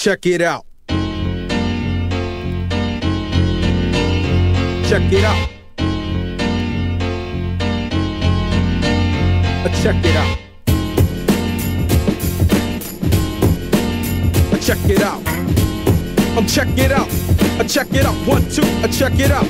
Check it out. Check it out. Check it out. Check it out. Check it out. Check it out. 1, 2. Check it out.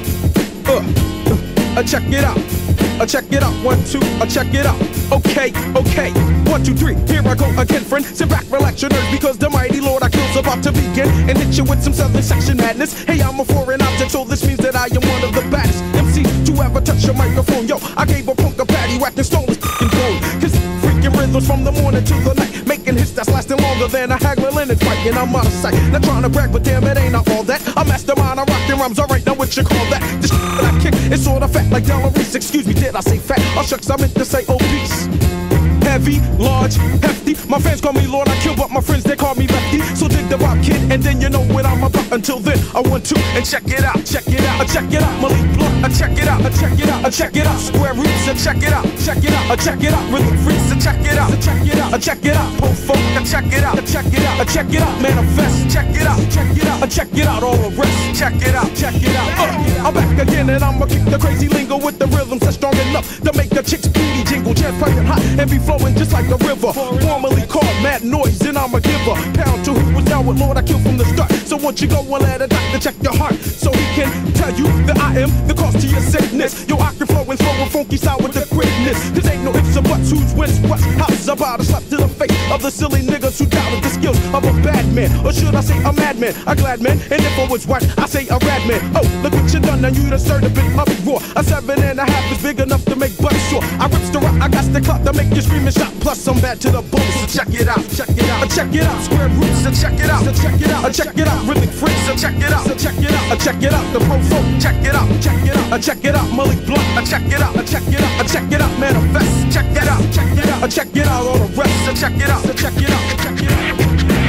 Check it out. Check it out. 1, 2. Check it out. Okay, okay. 1, 2, 3. Here I go again, friend. Sit back, relax your nerves, because the mighty Lord I kill's about to begin and hit you with some southern section madness. Hey, I'm a foreign object, so this means that I am one of the baddest MCs to ever touch a microphone. Yo, I gave a punk a patty whack and stole his f***ing gold. Cause freaking rhythms from the morning to the night, making hits that's lasting longer than a Hagler Leonard fight. And I'm out of sight, not trying to brag, but damn, it ain't all that. A mastermind, I'm rocking rhymes, alright, now what you call that? This that I kick is sorta fat like Della Reese. Excuse me, did I say fat? Oh shucks, I meant to say obese. Heavy, large, hefty. My fans call me Lord I Kill, but my friends they call me Lefty. So dig the Bob Kid, and then you know what I'm about. Until then, I want to and check it out, check it out, check it out. Malik Blunt, check it out, check it out, check it out. Square Roots, check it out, check it out, check it out. Rhythm Freaks, check it out, check it out, check it out. Po-Funk, check it out, check it out, check it out. Manifest, check it out, check it out, check it out. All the rest, check it out, check it out. I'm back again, and I'ma kick the crazy lingo with the rhythms that's strong enough to make the chicks booty jingle, jazz piping hot and be flowing just like a river. Formerly called Mad Noise, and I'm a giver. Pound to who was down with Lord I Kill from the start. So once you go and let a doctor check your heart, so he can tell you that I am the cause to your sickness. Yo, I can flow and throw a funky style with the quickness. Cause ain't no ifs or buts, who's wins what. How's about a slap to the face of the silly niggas who doubted the skills of a bad man, or should I say a madman? A glad man, and if I was white, I say a rad man. Oh, look what you done, now you done stirred a bit uproar. A 7.5 is big enough to make butter sore. I rips the rock, I got the clock to make you scream and shout. Plus I'm bad to the bone, so check it out, check it out, check it out. Square Roots, so check it out, so check it out, check it out. Rhythmic Freaks, so check it out, so check it out, check it out. The Po-Funk, check it out, check it out, check it out. Malik Blunt, check it out, check it out, check it out. Manifest, check it out, check it out, check it out. All the rest, so check it out, so check it out, check it out.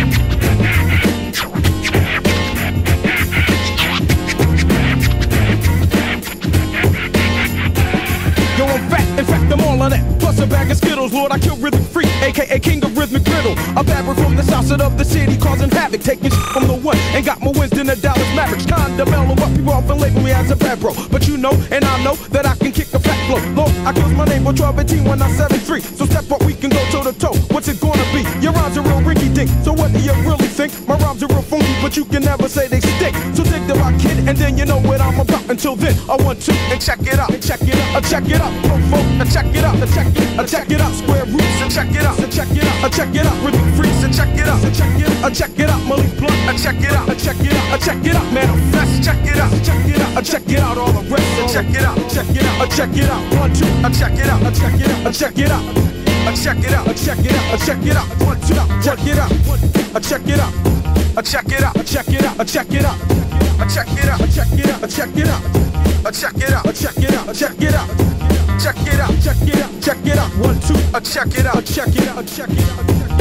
Yo, I'm fat, in fact I'm all of that. Plus a bag of Skittles, Lord I Kill Rhythm Freak, aka King of Rhythmic Riddle. A babber from the south side of the city, causing havoc, taking shit from the one, and got more wins than the Dallas Mavericks. Kinda mellow, but people often label me as a bad bro. But you know, and I know, that I can kick a fat flow. Lord, I kills my name for 12 and 1973. So step up, we can go toe to toe. What's it gonna be? Your rhymes are real rinky dink. So what do you really think? My rhymes are real funky, but you can never say they stick. So dig the rock kid, and then you know what I'm about. Until then, I want to and check it out, and check it out, check it out. Po-Funk, check it out, check it out, check it out. Square Roots, and check it out, check it out, check it out. Rhythm Freaks, and check it out, check it out, check it out. Malik Blunt, check it out, check it out, check it out. Manifest, check it out, check it out, check it out. All the rest, check it out, check it out, check it out. 1, 2, check it out, check it out, check it out. Check it out, check it out, check it out. 1, 2, check it out, check it out, check it out, check it out, check it out. Check it out, check it out, check it out. Check it out, check it out, check it out. Check it out, check it out, check it out. 1, 2, check it out, check it out, check it out.